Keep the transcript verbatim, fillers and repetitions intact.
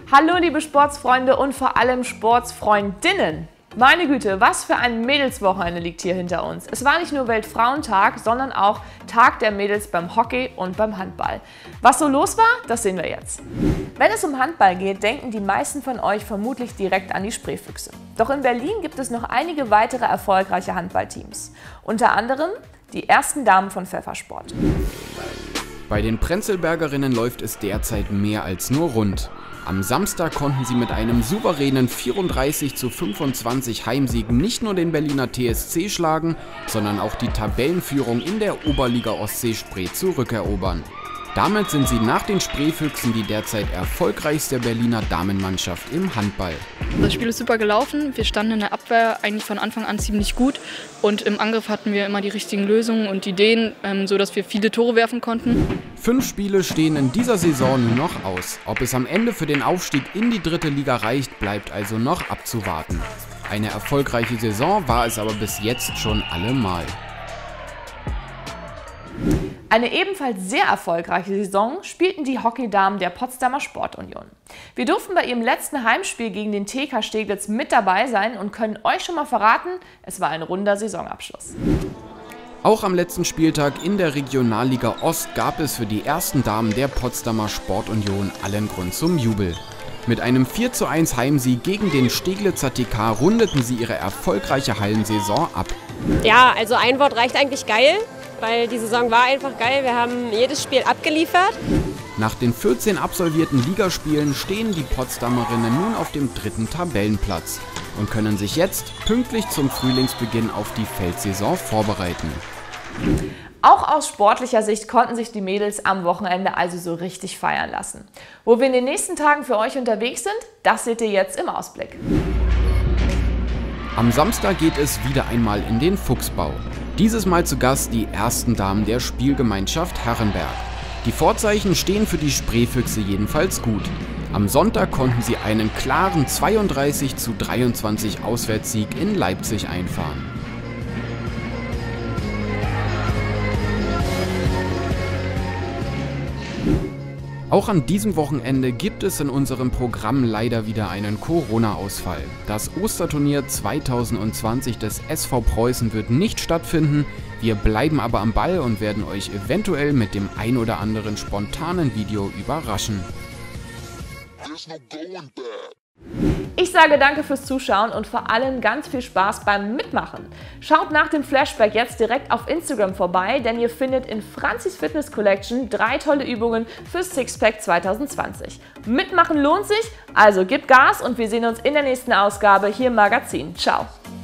Hallo liebe Sportsfreunde und vor allem Sportsfreundinnen! Meine Güte, was für ein Mädelswochenende liegt hier hinter uns. Es war nicht nur Weltfrauentag, sondern auch Tag der Mädels beim Hockey und beim Handball. Was so los war, das sehen wir jetzt. Wenn es um Handball geht, denken die meisten von euch vermutlich direkt an die Spreefüchse. Doch in Berlin gibt es noch einige weitere erfolgreiche Handballteams. Unter anderem die ersten Damen von Pfeffersport. Bei den Prenzlbergerinnen läuft es derzeit mehr als nur rund. Am Samstag konnten sie mit einem souveränen vierunddreißig zu fünfundzwanzig Heimsieg nicht nur den Berliner T S C schlagen, sondern auch die Tabellenführung in der Oberliga Ostsee Spree zurückerobern. Damit sind sie nach den Spreefüchsen die derzeit erfolgreichste Berliner Damenmannschaft im Handball. Das Spiel ist super gelaufen. Wir standen in der Abwehr eigentlich von Anfang an ziemlich gut und im Angriff hatten wir immer die richtigen Lösungen und Ideen, ähm, sodass wir viele Tore werfen konnten. Fünf Spiele stehen in dieser Saison nur noch aus. Ob es am Ende für den Aufstieg in die dritte Liga reicht, bleibt also noch abzuwarten. Eine erfolgreiche Saison war es aber bis jetzt schon allemal. Eine ebenfalls sehr erfolgreiche Saison spielten die Hockeydamen der Potsdamer Sportunion. Wir durften bei ihrem letzten Heimspiel gegen den T K Steglitz mit dabei sein und können euch schon mal verraten, es war ein runder Saisonabschluss. Auch am letzten Spieltag in der Regionalliga Ost gab es für die ersten Damen der Potsdamer Sportunion allen Grund zum Jubel. Mit einem vier zu eins Heimsieg gegen den Steglitzer T K rundeten sie ihre erfolgreiche Hallensaison ab. Ja, also ein Wort reicht eigentlich geil, weil die Saison war einfach geil. Wir haben jedes Spiel abgeliefert. Nach den vierzehn absolvierten Ligaspielen stehen die Potsdamerinnen nun auf dem dritten Tabellenplatz und können sich jetzt pünktlich zum Frühlingsbeginn auf die Feldsaison vorbereiten. Auch aus sportlicher Sicht konnten sich die Mädels am Wochenende also so richtig feiern lassen. Wo wir in den nächsten Tagen für euch unterwegs sind, das seht ihr jetzt im Ausblick. Am Samstag geht es wieder einmal in den Fuchsbau. Dieses Mal zu Gast die ersten Damen der Spielgemeinschaft Herrenberg. Die Vorzeichen stehen für die Spreefüchse jedenfalls gut. Am Sonntag konnten sie einen klaren zweiunddreißig zu dreiundzwanzig Auswärtssieg in Leipzig einfahren. Auch an diesem Wochenende gibt es in unserem Programm leider wieder einen Corona-Ausfall. Das Osterturnier zweitausendzwanzig des S V Preußen wird nicht stattfinden. Wir bleiben aber am Ball und werden euch eventuell mit dem ein oder anderen spontanen Video überraschen. Ich sage danke fürs Zuschauen und vor allem ganz viel Spaß beim Mitmachen. Schaut nach dem Flashback jetzt direkt auf Instagram vorbei, denn ihr findet in Franzis Fitness Collection drei tolle Übungen fürs Sixpack zweitausendzwanzig. Mitmachen lohnt sich, also gib Gas und wir sehen uns in der nächsten Ausgabe hier im Magazin. Ciao!